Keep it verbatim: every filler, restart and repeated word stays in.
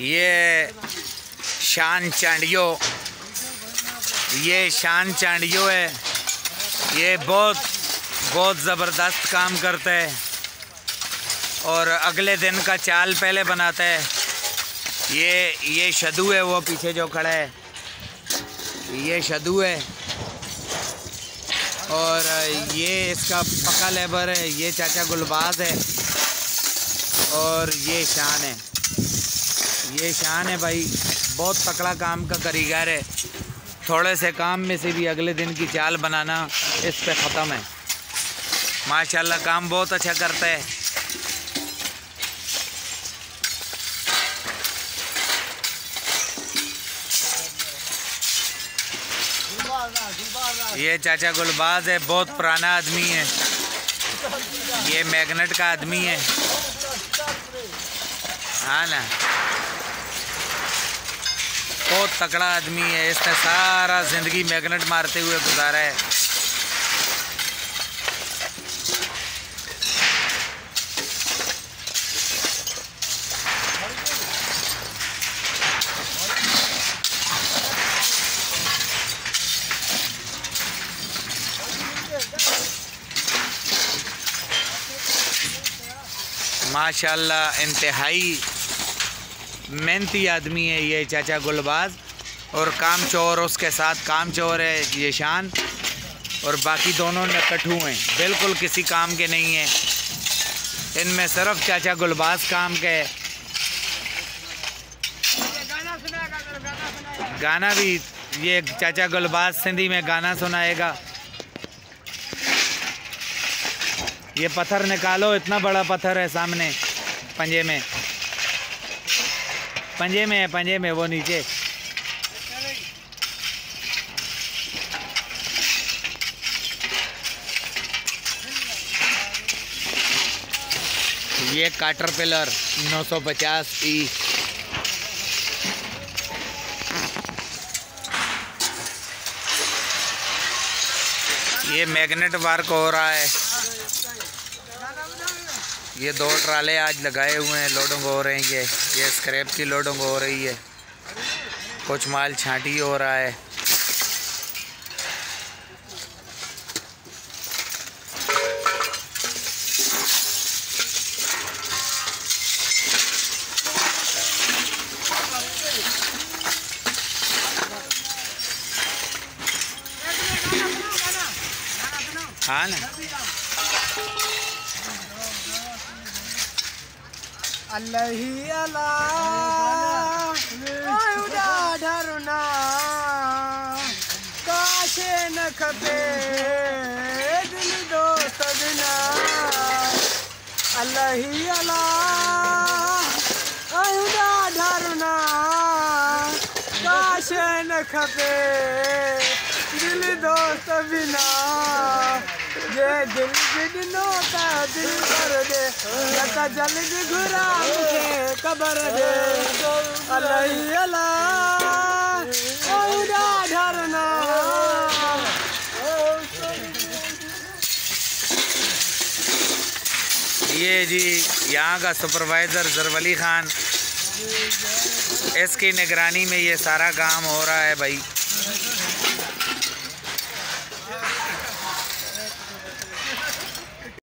ये शान चांडियो ये शान चांडियो है। ये बहुत बहुत ज़बरदस्त काम करता है और अगले दिन का चाल पहले बनाता है। ये ये शदू है, वो पीछे जो खड़ा है ये शदू है और ये इसका पक्का लेबर है। ये चाचा गुलबाज है और ये शान है। ये शान है भाई, बहुत तकड़ा काम का कारीगर है। थोड़े से काम में से भी अगले दिन की चाल बनाना इस पे ख़त्म है। माशाल्लाह काम बहुत अच्छा करता है। ये चाचा गुलबाज है, बहुत पुराना आदमी है। ये मैग्नेट का आदमी है, हाँ ना, बहुत तकड़ा आदमी है। इसने सारा ज़िंदगी मैग्नेट मारते हुए गुजारा है। माशाल्लाह इंतहाई मेहनती आदमी है ये चाचा गुलबाज और काम चोर, उसके साथ काम चोर है ये शान, और बाकी दोनों नकठू हैं, बिल्कुल किसी काम के नहीं हैं। इनमें सिर्फ चाचा गुलबाज काम के है। गाना भी ये चाचा गुलबाज सिंधी में गाना सुनाएगा। ये पत्थर निकालो, इतना बड़ा पत्थर है सामने पंजे में, पंजे में है, पंजे में वो नीचे। ये कैटरपिलर नौ सौ पचास ई। ये मैग्नेट वर्क हो रहा है। ये दो ट्राले आज लगाए हुए हैं, लोडिंग हो रही है। ये स्क्रैप की लोडिंग हो रही है, कुछ माल छांटी हो रहा है। हाँ ना, अल्लाह ही अल्लाह ढरना काशे न खपे दिल दोस्त बिना। अल्लाह ही अल्लाह ढरना काशे न खपे दिल दोस्त बिना। ये दिल बिनो का दिल कर दे, लता जल्दी घुरा मुझे कबर दे। अल्लाह अल्लाह ढरना। ये जी यहाँ का सुपरवाइज़र ज़रवली ख़ान, इसकी निगरानी में ये सारा काम हो रहा है भाई।